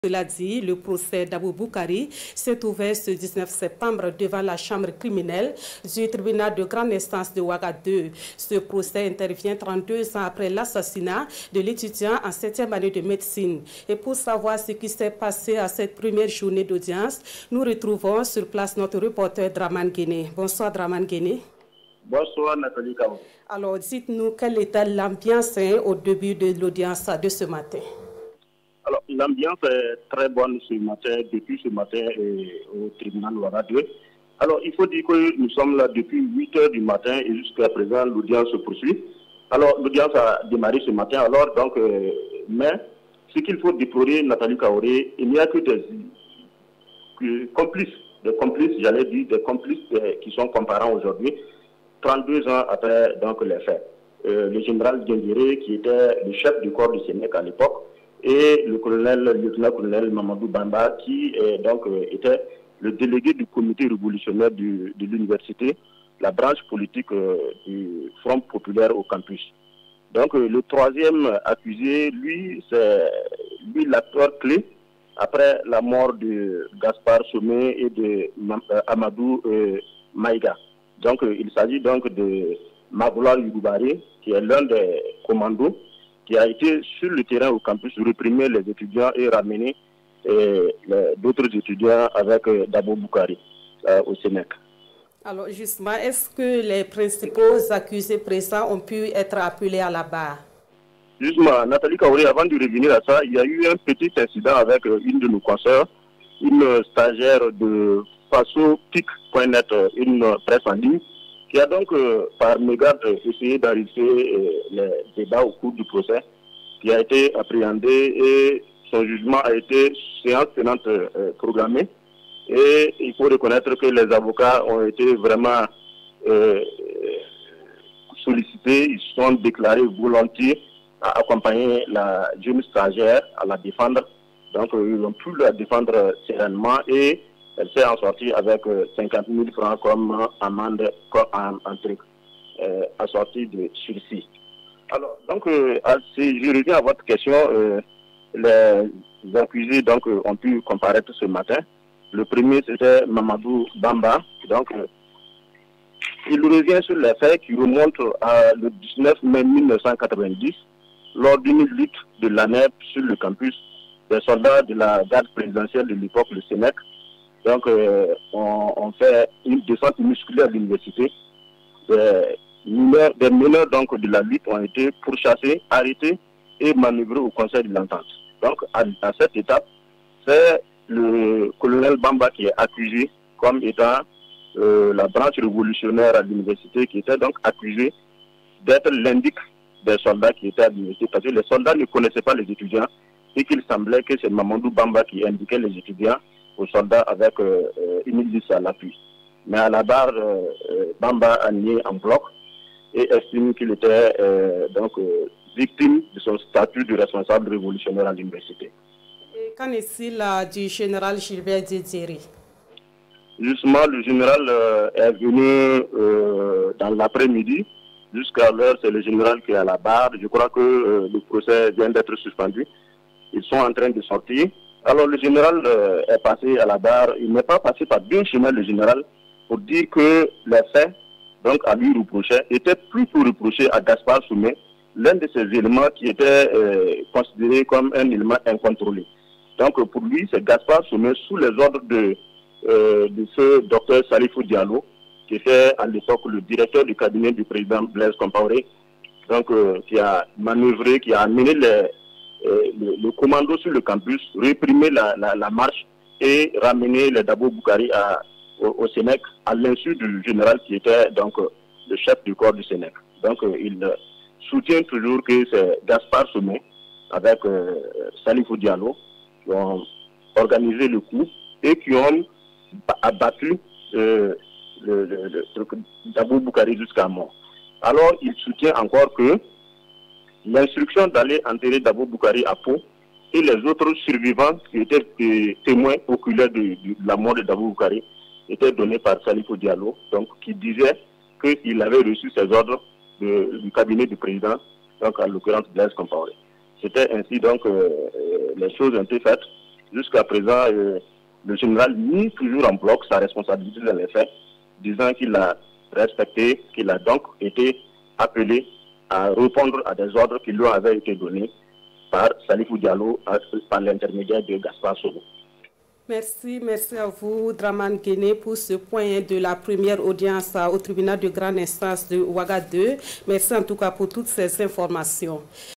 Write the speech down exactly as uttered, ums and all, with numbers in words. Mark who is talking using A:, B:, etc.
A: Cela dit, le procès d'Abou Boukari s'est ouvert ce dix-neuf septembre devant la chambre criminelle du tribunal de grande instance de Ouagadougou. Ce procès intervient trente-deux ans après l'assassinat de l'étudiant en septième année de médecine. Et pour savoir ce qui s'est passé à cette première journée d'audience, nous retrouvons sur place notre reporter Draman Guéné. Bonsoir Draman Guéné.
B: Bonsoir Nathalie Kao.
A: Alors dites-nous quelle était l'ambiance hein, au début de l'audience de ce matin.
B: Alors, l'ambiance est très bonne ce matin, depuis ce matin et au tribunal Ouagadougou. Alors, il faut dire que nous sommes là depuis huit heures du matin et jusqu'à présent, l'audience se poursuit. Alors, l'audience a démarré ce matin. Alors, donc, euh, mais ce qu'il faut déplorer, Nathalie Kaoré, il n'y a que des que, complices, des complices, j'allais dire, des complices des, qui sont comparants aujourd'hui, trente-deux ans après donc, les faits. Euh, le général Diendéré, qui était le chef du corps du Sénèque à l'époque, et le colonel, le lieutenant-colonel Mamadou Bamba, qui euh, donc, euh, était le délégué du comité révolutionnaire du, de l'université, la branche politique euh, du Front populaire au campus. Donc euh, le troisième accusé, lui, c'est lui l'acteur clé après la mort de Gaspard Somé et de euh, Amadou euh, Maïga. Donc euh, il s'agit donc de Magoula Yougoubaré, qui est l'un des commandos, qui a été sur le terrain au campus réprimer les étudiants et ramener d'autres étudiants avec euh, Dabo Boukari euh, au Sénèque.
A: Alors justement, est-ce que les principaux accusés présents ont pu être appelés à la barre?
B: Justement, Nathalie Kaoré, avant de revenir à ça, il y a eu un petit incident avec euh, une de nos consoeurs, une stagiaire de Faso Pic point net, une presse en ligne, qui a donc, euh, par mégarde, essayé d'arrêter euh, les débats au cours du procès, qui a été appréhendé et son jugement a été séance tenante euh, programmée. Et il faut reconnaître que les avocats ont été vraiment euh, sollicités, ils se sont déclarés volontiers à accompagner la jeune stagiaire, à la défendre. Donc, euh, ils ont pu la défendre sereinement et elle s'est en sortie avec euh, cinquante mille francs comme amende en, en truc, euh, assortie de sursis. Alors, donc, euh, je reviens à votre question. Euh, les accusés donc, euh, ont pu comparaître ce matin. Le premier, c'était Mamadou Bamba. Donc, euh, il revient sur les faits qui remontent à le dix-neuf mai mille neuf cent quatre-vingt-dix, lors d'une lutte de l'A N E P sur le campus. Des soldats de la garde présidentielle de l'époque, le Sénèque, donc, euh, on, on fait une descente musculaire de l'université. Des meneurs, des meneurs donc, de la lutte ont été pourchassés, arrêtés et manœuvrés au conseil de l'entente. Donc, à, à cette étape, c'est le colonel Bamba qui est accusé comme étant euh, la branche révolutionnaire à l'université, qui était donc accusé d'être l'indic des soldats qui étaient à l'université, parce que les soldats ne connaissaient pas les étudiants et qu'il semblait que c'est Mamadou Bamba qui indiquait les étudiants aux soldats avec euh, une liste à l'appui. Mais à la barre, euh, Bamba a nié en bloc et estime qu'il était euh, donc euh, victime de son statut de responsable révolutionnaire à l'université.
A: Et qu'en est-il du général Gilbert Diendéré?
B: Justement, le général euh, est venu euh, dans l'après-midi. Jusqu'à l'heure, c'est le général qui est à la barre. Je crois que euh, le procès vient d'être suspendu. Ils sont en train de sortir. Alors le général euh, est passé à la barre. Il n'est pas passé par deux chemins, le général, pour dire que les faits, donc à lui reprochait, étaient plutôt reprochés à Gaspard Somé, l'un de ces éléments qui était euh, considéré comme un élément incontrôlé. Donc pour lui, c'est Gaspard Somé sous les ordres de, euh, de ce docteur Salifou Diallo, qui était à l'époque le directeur du cabinet du président Blaise Compaoré, donc euh, qui a manœuvré, qui a amené les Euh, le, le commando sur le campus, réprimer la, la, la marche et ramener les Dabo Boukari à, au, au Sénèque à l'insu du général qui était donc euh, le chef du corps du Sénèque. Donc euh, il euh, soutient toujours que c'est Gaspard Somé avec euh, Salifou Diallo qui ont organisé le coup et qui ont abattu euh, le, le, le, le Dabo Boukari jusqu'à mort. Alors il soutient encore que l'instruction d'aller enterrer Dabo Boukari à Pau et les autres survivants qui étaient euh, témoins oculaires de, de, de la mort de Dabo Boukari étaient donnés par Salifou Diallo, donc qui disait qu'il avait reçu ses ordres de, du cabinet du président, donc en l'occurrence Blaise Compaoré. C'était ainsi donc euh, les choses ont été faites Jusqu'à présent, euh, le général nie toujours en bloc sa responsabilité dans les faits, disant qu'il a respecté, qu'il a donc été appelé à répondre à des ordres qui lui avaient été donnés par Salifou Diallo par l'intermédiaire de Gaspard Soro.
A: Merci, merci à vous, Draman Guéné, pour ce point de la première audience au tribunal de grande instance de Ouagadougou. Merci en tout cas pour toutes ces informations.